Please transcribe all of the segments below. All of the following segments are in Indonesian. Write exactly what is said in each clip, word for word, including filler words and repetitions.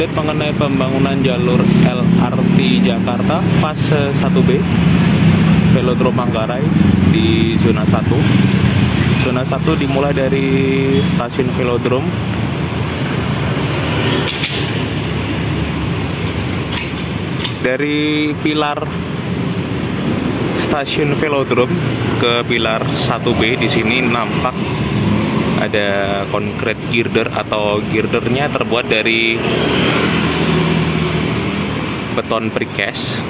update mengenai pembangunan jalur L R T Jakarta fase satu B Velodrome Manggarai di zona satu. Zona satu dimulai dari stasiun Velodrome dari pilar stasiun Velodrome ke pilar satu B. Di sini nampak ada concrete girder atau girdernya terbuat dari beton precast.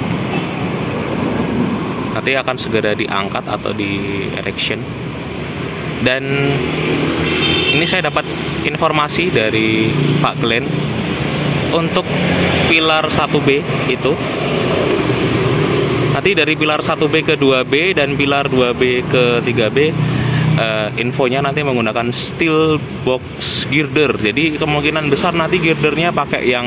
Nanti akan segera diangkat atau di erection. Dan ini saya dapat informasi dari Pak Glenn untuk pilar satu B itu. Nanti dari pilar satu B ke dua B dan pilar dua B ke tiga B uh, infonya nanti menggunakan steel box girder. Jadi kemungkinan besar nanti girdernya pakai yang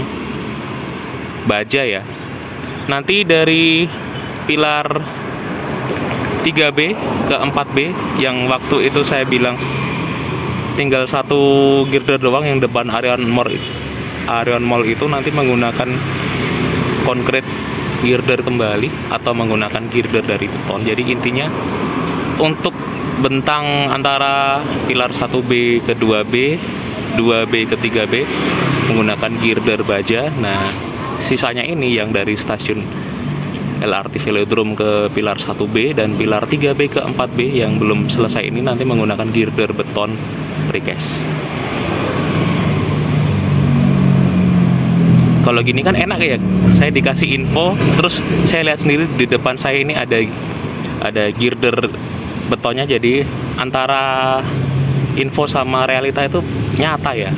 baja ya. Nanti dari pilar tiga B ke empat B yang waktu itu saya bilang tinggal satu girder doang yang depan Arion Mall Arion Mall itu nanti menggunakan concrete girder kembali atau menggunakan girder dari beton. Jadi intinya untuk bentang antara pilar satu B ke dua B, dua B ke tiga B menggunakan girder baja. Nah, sisanya ini yang dari stasiun L R T Velodrome ke pilar satu B dan pilar tiga B ke empat B yang belum selesai ini nanti menggunakan girder beton precast. Kalau gini kan enak ya, saya dikasih info, terus saya lihat sendiri di depan saya ini ada ada girder betonnya, jadi antara info sama realita itu nyata ya.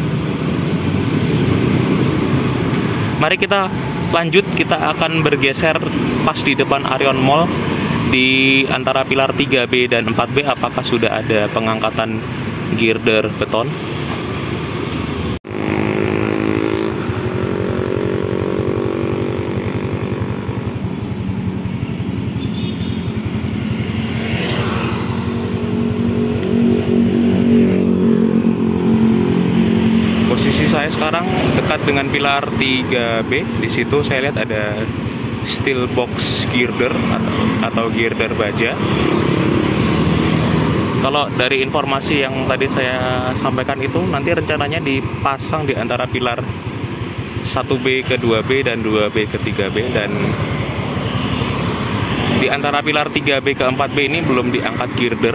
Mari kita lanjut, kita akan bergeser pas di depan Arion Mall di antara pilar tiga B dan empat B apakah sudah ada pengangkatan girder beton. Posisi saya sekarang dekat dengan pilar tiga B. Di situ saya lihat ada steel box girder atau, atau girder baja. Kalau dari informasi yang tadi saya sampaikan itu nanti rencananya dipasang di antara pilar satu B ke dua B dan dua B ke tiga B, dan di antara pilar tiga B ke empat B ini belum diangkat girder.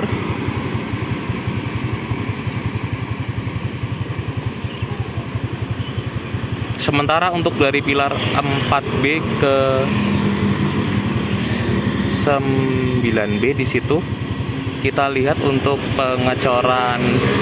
Sementara untuk dari pilar empat B ke sembilan B di situ kita lihat untuk pengecoran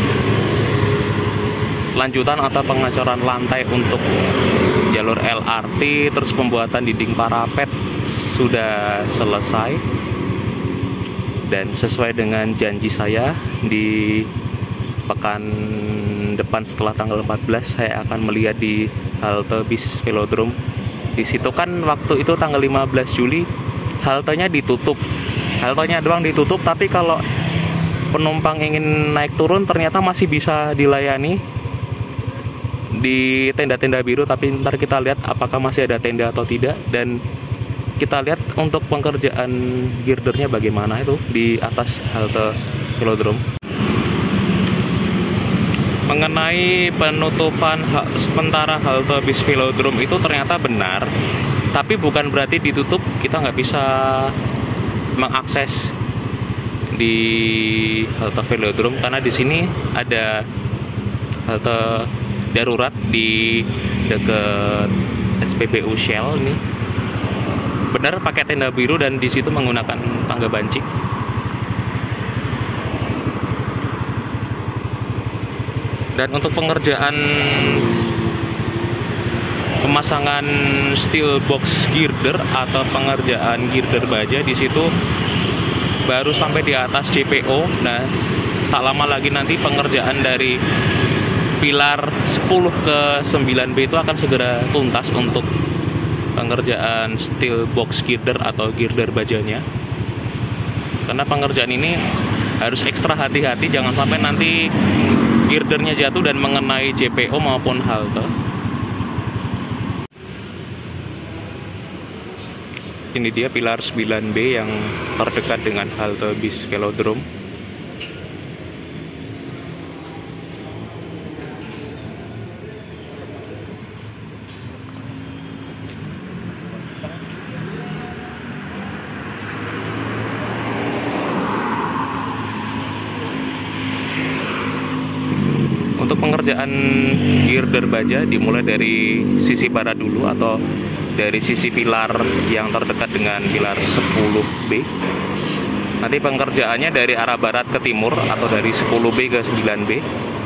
lanjutan atau pengecoran lantai untuk jalur L R T, terus pembuatan dinding parapet sudah selesai. Dan sesuai dengan janji saya di pekan depan setelah tanggal empat belas saya akan melihat di halte bis Velodrome. Di situ kan waktu itu tanggal lima belas Juli haltenya ditutup. Haltenya doang ditutup, tapi kalau penumpang ingin naik turun ternyata masih bisa dilayani di tenda-tenda biru, tapi ntar kita lihat apakah masih ada tenda atau tidak, dan kita lihat untuk pengerjaan girdernya bagaimana itu di atas halte Velodrome. Mengenai penutupan hak sementara halte bis Velodrome itu ternyata benar, tapi bukan berarti ditutup kita nggak bisa mengakses di halte Velodrome, karena di sini ada halte darurat di dekat S P B U Shell ini. Benar pakai tenda biru dan di situ menggunakan tangga banci. Dan untuk pengerjaan pemasangan steel box girder atau pengerjaan girder baja di situ baru sampai di atas J P O. Nah, tak lama lagi nanti pengerjaan dari pilar sepuluh ke sembilan B itu akan segera tuntas untuk pengerjaan steel box girder atau girder bajanya. Karena pengerjaan ini harus ekstra hati-hati, jangan sampai nanti girdernya jatuh dan mengenai J P O maupun halte. Ini dia pilar sembilan B yang terdekat dengan halte bis Velodrome. Untuk pengerjaan girder baja dimulai dari sisi barat dulu atau dari sisi pilar yang terdekat dengan pilar sepuluh B. Nanti pengerjaannya dari arah barat ke timur atau dari sepuluh B ke sembilan B.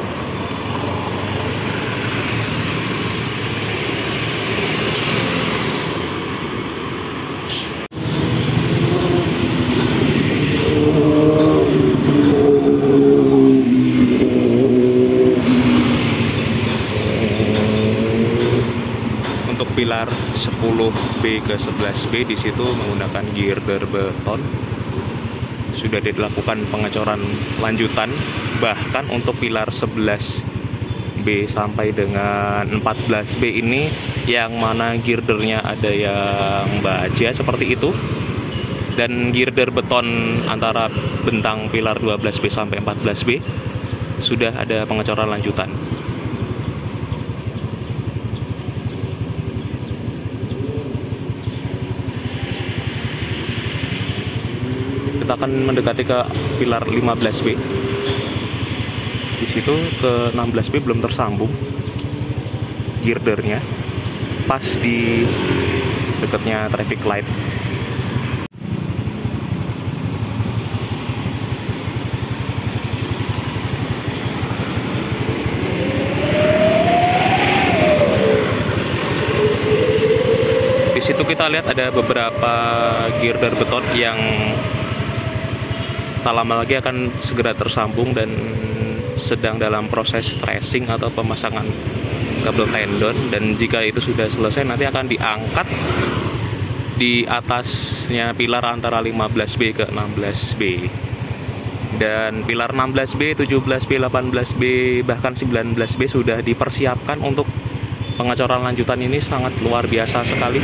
Pilar sepuluh B ke sebelas B di situ menggunakan girder beton. Sudah dilakukan pengecoran lanjutan, bahkan untuk pilar sebelas B sampai dengan empat belas B ini yang mana girdernya ada yang baja seperti itu, dan girder beton antara bentang pilar dua belas B sampai empat belas B sudah ada pengecoran lanjutan. Kita akan mendekati ke pilar lima belas B. Di situ ke enam belas B belum tersambung girdernya, pas di dekatnya traffic light. Di situ kita lihat ada beberapa girder beton yang tak lama lagi akan segera tersambung dan sedang dalam proses tracing atau pemasangan kabel tendon, dan jika itu sudah selesai nanti akan diangkat di atasnya pilar antara lima belas B ke enam belas B, dan pilar enam belas B, tujuh belas B, delapan belas B, bahkan sembilan belas B sudah dipersiapkan untuk pengecoran lanjutan. Ini sangat luar biasa sekali.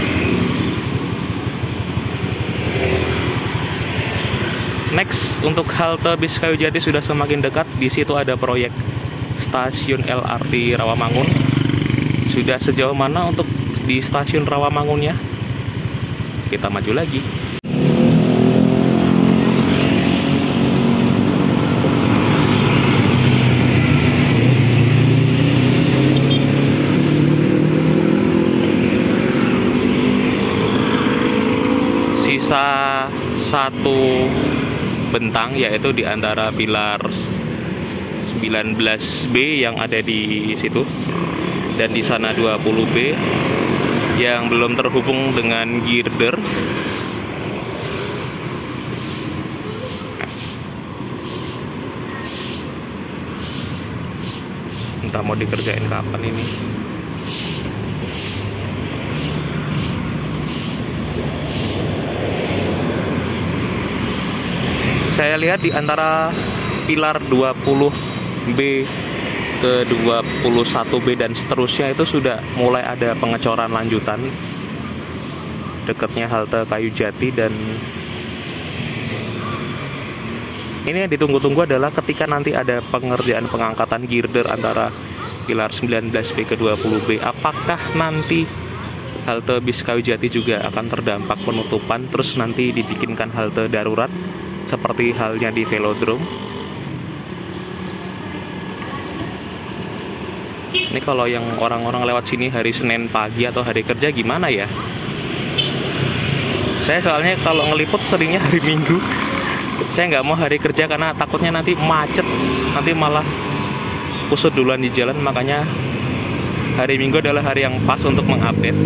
Next, untuk halte bis Kayujati sudah semakin dekat. Di situ ada proyek stasiun L R T Rawamangun. Sudah sejauh mana untuk di stasiun Rawamangunnya? Kita maju lagi. Sisa satu bentang, yaitu di antara pilar sembilan belas B yang ada di situ dan di sana dua puluh B yang belum terhubung dengan girder. Entah mau dikerjain kapan ini. Saya lihat di antara pilar dua puluh B ke dua puluh satu B dan seterusnya itu sudah mulai ada pengecoran lanjutan dekatnya halte Kayujati, dan ini yang ditunggu-tunggu adalah ketika nanti ada pengerjaan pengangkatan girder antara pilar sembilan belas B ke dua puluh B, apakah nanti halte bis Kayujati juga akan terdampak penutupan, terus nanti dibikinkan halte darurat seperti halnya di Velodrome. Ini kalau yang orang-orang lewat sini hari Senin pagi atau hari kerja gimana ya? Saya soalnya kalau ngeliput seringnya hari Minggu. Saya nggak mau hari kerja karena takutnya nanti macet, nanti malah kusut duluan di jalan. Makanya hari Minggu adalah hari yang pas untuk mengupdate.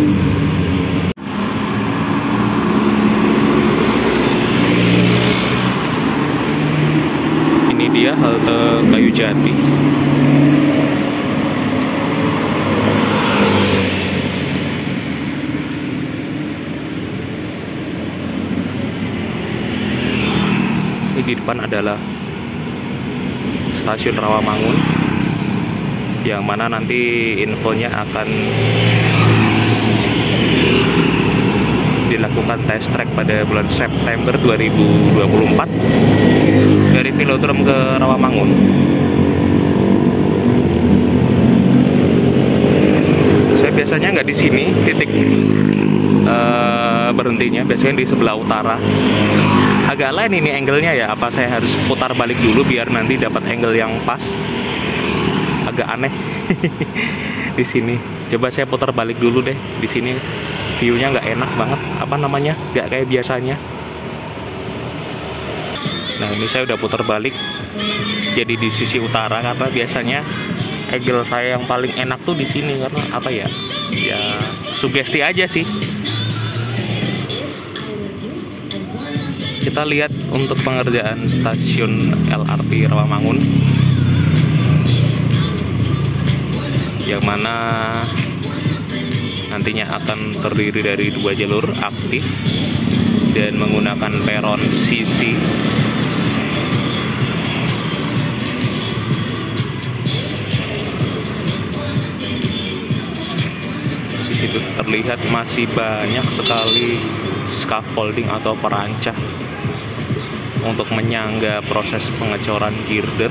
Dia halte Kayujati. Ini di depan adalah stasiun Rawamangun, yang mana nanti infonya akan dilakukan test track pada bulan September dua ribu dua puluh empat dari Velodrome ke Rawamangun. Saya biasanya nggak di sini titik uh, berhentinya, biasanya di sebelah utara. Agak lain ini angle-nya ya, apa saya harus putar balik dulu biar nanti dapat angle yang pas? Agak aneh di sini. Coba saya putar balik dulu deh. Di sini view-nya nggak enak banget, apa namanya? Nggak kayak biasanya. Nah, ini saya udah putar balik. Jadi di sisi utara, karena biasanya angle saya yang paling enak tuh di sini, karena apa ya? Ya sugesti aja sih. Kita lihat untuk pengerjaan stasiun L R T Rawamangun, yang mana nantinya akan terdiri dari dua jalur aktif dan menggunakan peron sisi. Di situ terlihat masih banyak sekali scaffolding atau perancah untuk menyangga proses pengecoran girder.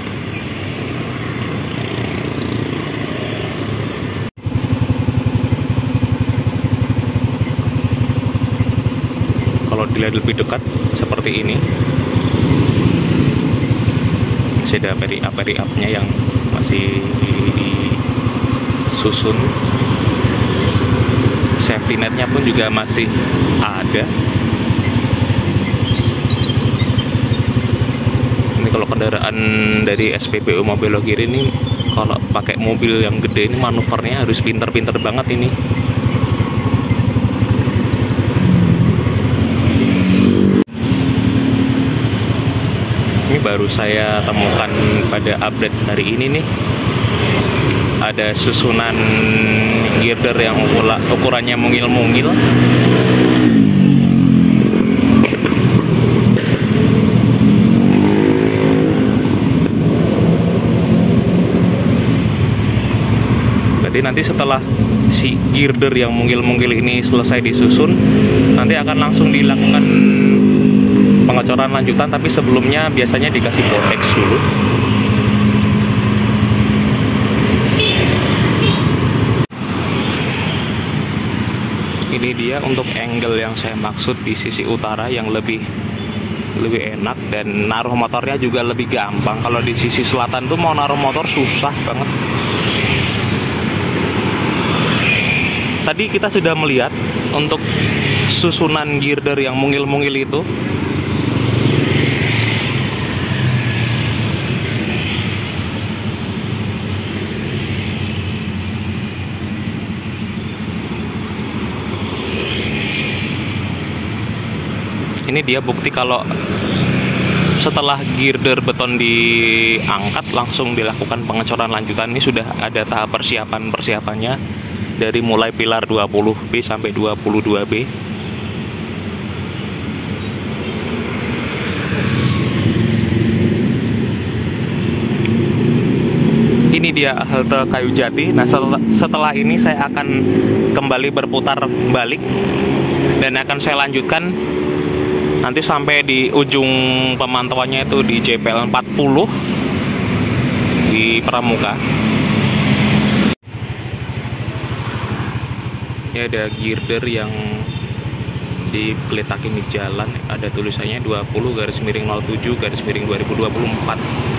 Kalau dilihat lebih dekat seperti ini, masih ada peri-up-peri-up-nya yang masih disusun. Safety net-nya pun juga masih ada. Ini kalau kendaraan dari S P B U Mobil Belokiri ini, kalau pakai mobil yang gede ini manuvernya harus pinter-pinter banget ini. Ini baru saya temukan pada update hari ini nih. Ada susunan girder yang ukurannya mungil-mungil. Berarti nanti setelah si girder yang mungil-mungil ini selesai disusun, nanti akan langsung dilakukan pengecoran lanjutan, tapi sebelumnya biasanya dikasih vortex dulu. Ini dia untuk angle yang saya maksud di sisi utara yang lebih lebih enak, dan naruh motornya juga lebih gampang. Kalau di sisi selatan tuh mau naruh motor susah banget. Tadi kita sudah melihat untuk susunan girder yang mungil-mungil itu. Ini dia bukti kalau setelah girder beton diangkat langsung dilakukan pengecoran lanjutan. Ini sudah ada tahap persiapan-persiapannya dari mulai pilar dua puluh B sampai dua puluh dua B. Ini dia halte Kayu Jati. Nah, setelah, setelah ini saya akan kembali berputar balik dan akan saya lanjutkan nanti sampai di ujung pemantauannya itu di J P L empat puluh di Pramuka. Ini ada girder yang dikeletakin di jalan, ada tulisannya dua puluh garis miring nol tujuh garis miring dua ribu dua puluh empat.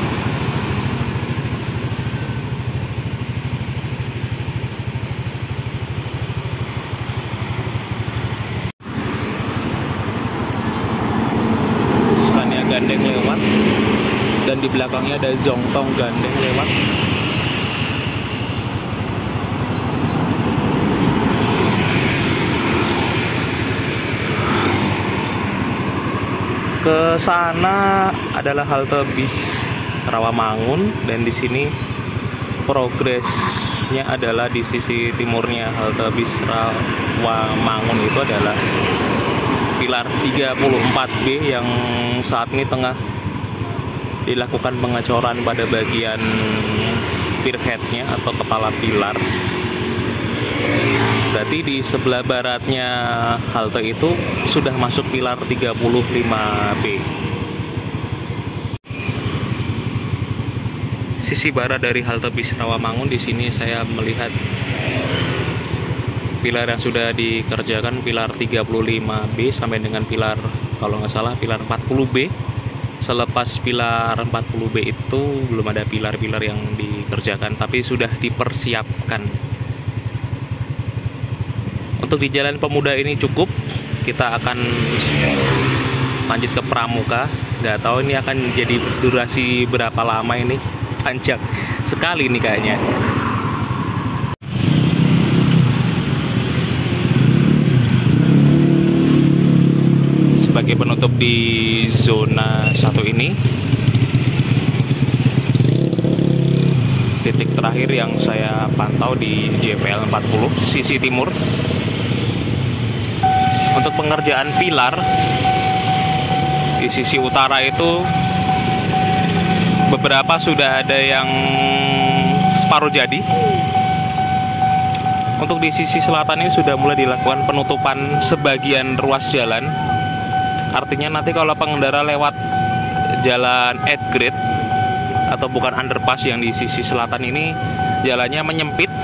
Gandeng lewat, dan di belakangnya ada Zongtong gandeng lewat. Ke sana adalah halte bis Rawamangun, dan di sini progresnya adalah di sisi timurnya halte bis Rawamangun itu adalah pilar tiga puluh empat B yang saat ini tengah dilakukan pengecoran pada bagian pier head-nya atau kepala pilar. Berarti di sebelah baratnya halte itu sudah masuk pilar tiga puluh lima B. Sisi barat dari halte bis Rawamangun, di sini saya melihat pilar yang sudah dikerjakan, pilar tiga puluh lima B sampai dengan pilar, kalau nggak salah, pilar empat puluh B. Selepas pilar empat puluh B itu belum ada pilar-pilar yang dikerjakan, tapi sudah dipersiapkan. Untuk di Jalan Pemuda ini cukup. Kita akan lanjut ke Pramuka. Nggak tahu ini akan jadi durasi berapa lama ini. Panjang sekali nih kayaknya. Sebagai penutup di zona satu ini, titik terakhir yang saya pantau di J P L empat puluh sisi timur. Untuk pengerjaan pilar di sisi utara itu beberapa sudah ada yang separuh jadi. Untuk di sisi selatan ini sudah mulai dilakukan penutupan sebagian ruas jalan. Artinya nanti kalau pengendara lewat jalan at grade atau bukan underpass yang di sisi selatan ini, jalannya menyempit